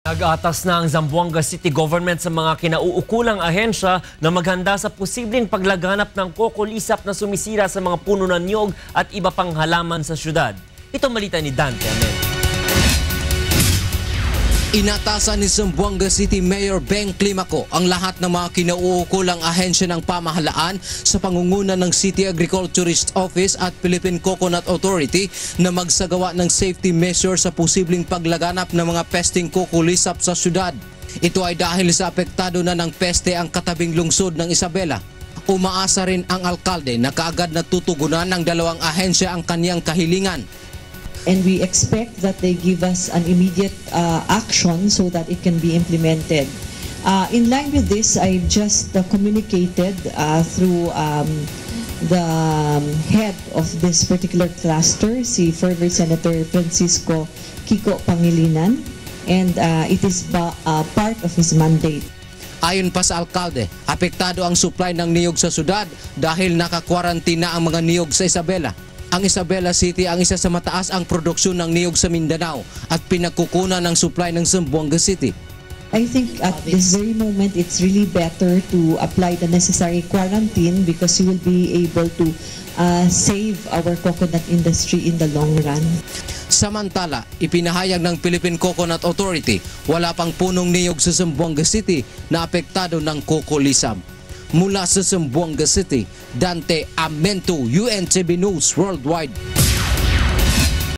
Nag-atas na ang Zamboanga City Government sa mga kinauukulang ahensya na maghanda sa posibleng paglaganap ng kokolisap na sumisira sa mga puno ng niyog at iba pang halaman sa syudad. Ito malita ni Dante Amen. Inatasan ni Zamboanga City Mayor Beng Climaco ang lahat ng mga kinauukulang ahensya ng pamahalaan sa pangunguna ng City Agriculturist Office at Philippine Coconut Authority na magsagawa ng safety measures sa posibleng paglaganap ng mga pesting kukulisap sa syudad. Ito ay dahil sa apektado na ng peste ang katabing lungsod ng Isabela. Umaasa rin ang alkalde na kaagad natutugunan ng dalawang ahensya ang kaniyang kahilingan. And we expect that they give us an immediate action so that it can be implemented. In line with this, I just communicated through the head of this particular cluster, si former Senator Francisco Kiko Pangilinan, and it is part of his mandate. Ayon pa sa alkalde, apektado ang supply ng niyog sa syudad dahil nakakwarantina ang mga niyog sa Isabela. Ang Isabela City ang isa sa mataas ang produksyon ng niyog sa Mindanao at pinagkukunan ng supply ng Zamboanga City. I think at this very moment it's really better to apply the necessary quarantine because you will be able to save our coconut industry in the long run. Samantala, ipinahayag ng Philippine Coconut Authority, wala pang punong niyog sa Zamboanga City na apektado ng kokolisab. Mula sa Zamboanga City, Dante Amento, UNTV News Worldwide.